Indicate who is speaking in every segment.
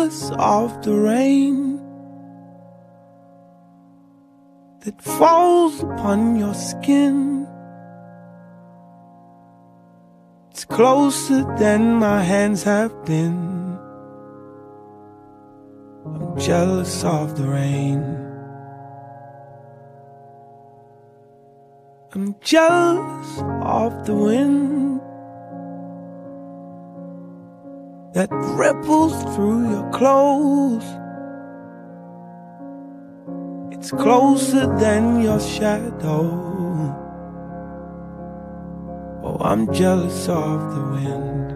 Speaker 1: jealous of the rain that falls upon your skin. It's closer than my hands have been. I'm jealous of the rain. I'm jealous of the wind that ripples through your clothes. It's closer than your shadow. Oh, I'm jealous of the wind,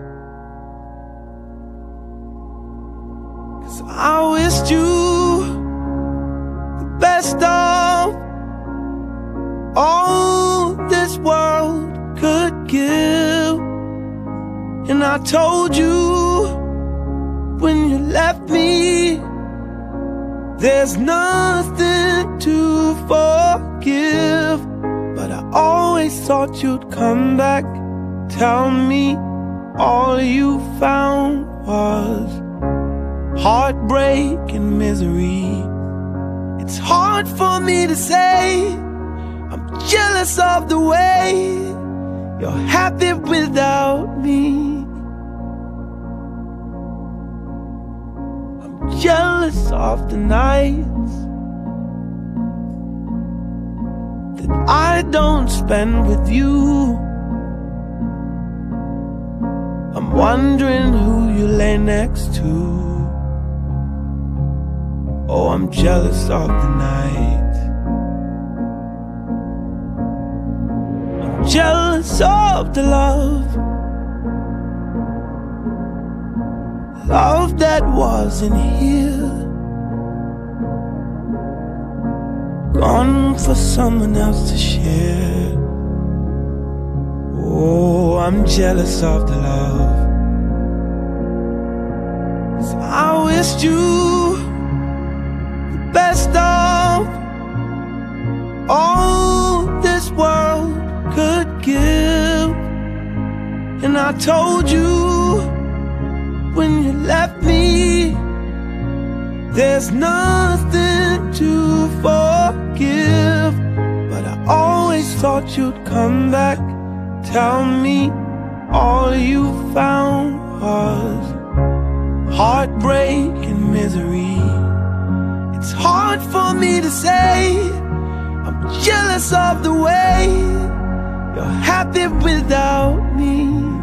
Speaker 1: 'cause I wished you the best of all this world could give. And I told you when you left me, there's nothing to forgive. But I always thought you'd come back, tell me all you found was heartbreak and misery. It's hard for me to say I'm jealous of the way you're happy without me. I'm jealous of the nights that I don't spend with you. I'm wondering who you lay next to. Oh, I'm jealous of the night. I'm jealous of the love that wasn't here, gone for someone else to share. Oh, I'm jealous of the love, 'cause I wished you the best of all this world could give. And I told you when you left me, there's nothing to forgive. But I always thought you'd come back, tell me all you found was heartbreak and misery. It's hard for me to say I'm jealous of the way you're happy without me.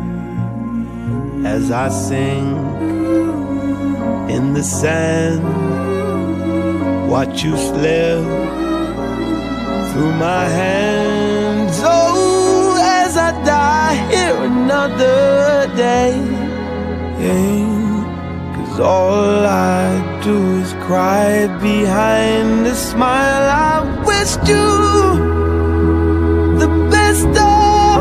Speaker 1: As I sing in the sand, watch you slip through my hands. Oh, as I die here another day, 'cause all I do is cry behind a smile. I wished you the best of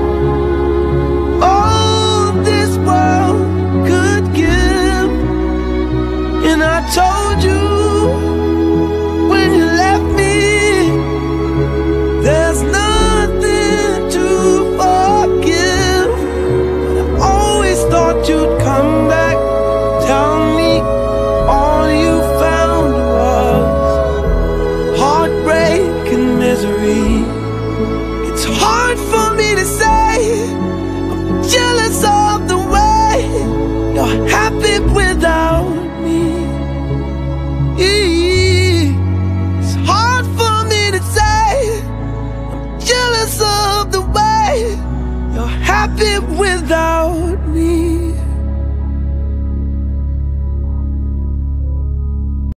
Speaker 1: all this world could give. And I told you when you left me, there's nothing to forgive. But I always thought you'd come back, tell me all you found was heartbreak and misery. It's hard for me to say I'm jealous of the way you're happy without me. It's hard for me to say I'm jealous of the way you're happy without me.